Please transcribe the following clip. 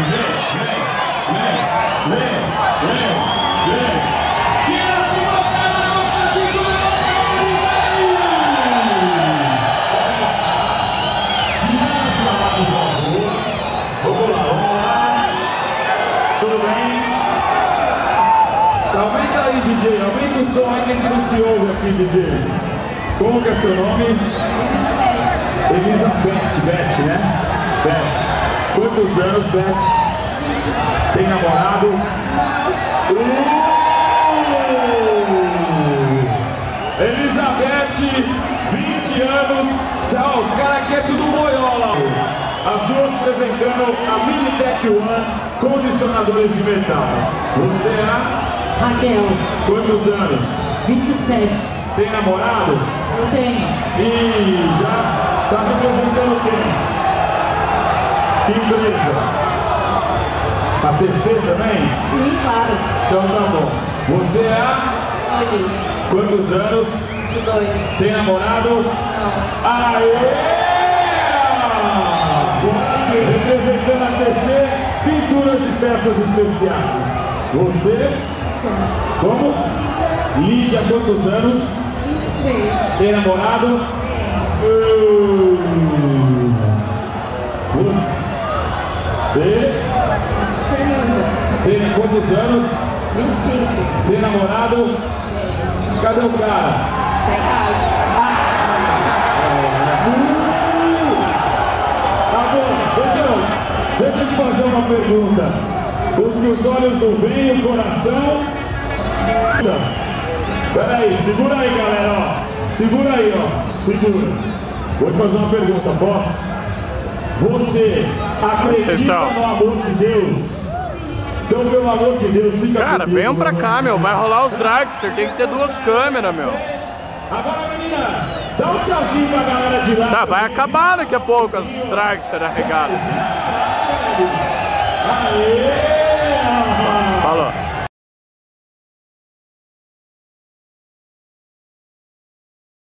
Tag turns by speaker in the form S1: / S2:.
S1: Aumenta aí, DJ, aumenta o som aí que a gente não se ouve aqui, DJ. Como que é seu nome? Elizabeth, Beth, né? Beth. Quantos anos, Beth? Tem namorado? Elizabeth, 20 anos. Os caras aqui é tudo boiola. As duas representando a Minitec One, condicionadores de metal. Você é a...
S2: Raquel.
S1: Quantos anos?
S2: 27.
S1: Tem namorado?
S2: Eu tenho.
S1: E já tá representando quem? Que empresa? A TC também?
S2: Sim, claro.
S1: Então tá bom. Você é a...
S2: Oi.
S1: Quantos anos?
S2: 22.
S1: Tem namorado?
S2: Não.
S1: Aê! Representando a TC, pinturas e peças especiais. Você? Como? Lígia, quantos anos?
S2: 23.
S1: Tem namorado? Você?
S2: Fernanda.
S1: Tem quantos anos?
S2: 25.
S1: Tem namorado? Cadê o cara?
S2: Tá em casa.
S1: Tá bom, deixa eu te fazer uma pergunta. Porque os olhos não veem, o coração... Pera aí, segura aí, galera, ó. Segura aí, ó. Segura. Vou te fazer uma pergunta, posso? Você acredita no amor de Deus? Então, pelo amor de Deus, fica
S3: Cara,
S1: comigo,
S3: venham pra cá, meu. Vai rolar os Dragster. Tem que ter duas câmeras, meu.
S1: Agora, meninas, dá um tchauzinho pra galera de lá.
S3: Tá, vai acabar daqui a pouco as Dragster arregadas.
S1: Aê!